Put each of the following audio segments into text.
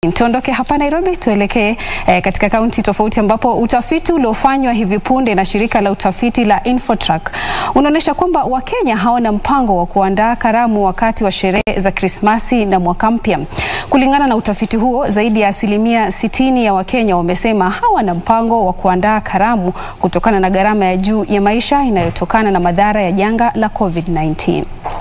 Tuondoke hapa Nairobi tuelekee katika kaunti tofauti ambapo utafiti uliofanywa hivi punde na shirika la utafiti la Infotrack unaonyesha kwamba Wakenya hawana mpango wa kuandaa karamu wakati wa sherehe za Krismasi na mwaka mpya. Kulingana na utafiti huo, zaidi ya 60% ya Wakenya wamesema hawana mpango wa kuandaa karamu kutokana na gharama ya juu ya maisha inayotokana na madhara ya janga la COVID-19.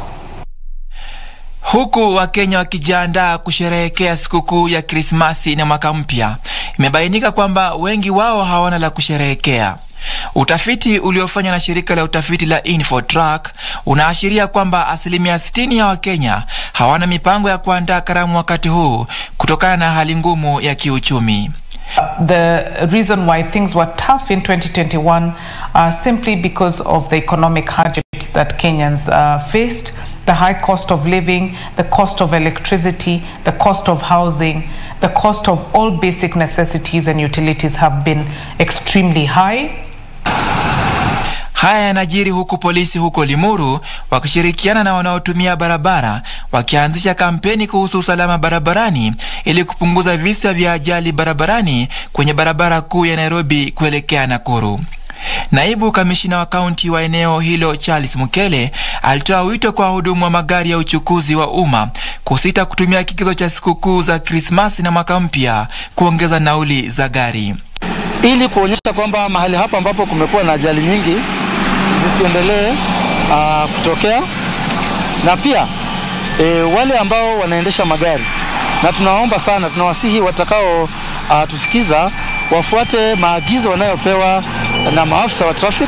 Huku Wakenya wakijiandaa kusherehekea sikukuu ya Krismasi na mwaka mpya, imebainika kwamba wengi wao hawana la kusherehekea. Utafiti uliofanywa na shirika la utafiti la Infotrack unaashiria kwamba 60% ya Wakenya hawana mipango ya kuandaa karamu wakati huu kutokana na hali ngumu ya kiuchumi. The reason why things were tough in 2021 simply because of the economic hardships that Kenyans faced. The high cost of living, the cost of electricity, the cost of housing, the cost of all basic necessities and utilities have been extremely high. Haya yanajiri huku polisi huko Limuru wakishirikiana na wanaotumia barabara wakianzisha kampeni kuhusu usalama barabarani ili kupunguza visa vya ajali barabarani kwenye barabara kuu ya Nairobi kuelekea Nakuru. Naibu kamishina wa kaunti wa eneo hilo Charles Mukele alitoa wito kwa wahudumu wa magari ya uchukuzi wa umma kusita kutumia kigezo cha sikukuu za Krismasi na mwaka mpya kuongeza nauli za gari, ili kuonyesha kwamba mahali hapa ambapo kumekuwa na ajali nyingi zisiendelee kutokea, na pia wale ambao wanaendesha magari, na tunaomba sana, tunawasihi watakao tusikiza wafuate maagizo wanayopewa na maafisa wa traffic.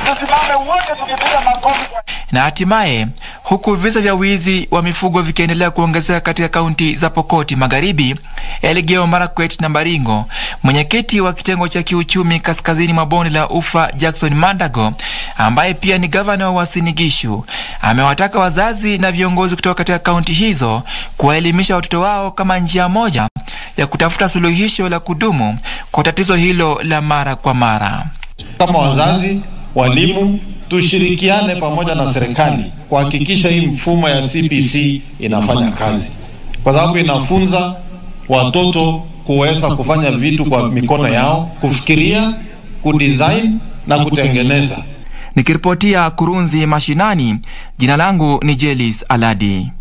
Na hatimaye, huku visa vya wizi wa mifugo vikiendelea kuongezeka katika kaunti za Pokoti Magharibi, Elgeyo Marakwet na Baringo, mwenyekiti wa kitengo cha kiuchumi kaskazini mwa bonde la Ufa Jackson Mandago, ambaye pia ni gavana wa Uasin Gishu, amewataka wazazi na viongozi kutoka katika kaunti hizo kuwaelimisha watoto wao kama njia moja ya kutafuta suluhisho la kudumu kwa tatizo hilo la mara kwa mara. Kama wazazi, walimu, tushirikiane pamoja na serikali kuhakikisha hii mfumo ya CBC inafanya kazi, kwa sababu inafunza watoto kuweza kufanya vitu kwa mikono yao, kufikiria, kudesign na kutengeneza. Nikiripotia Kurunzi Mashinani, jina langu ni Jelis Aladi.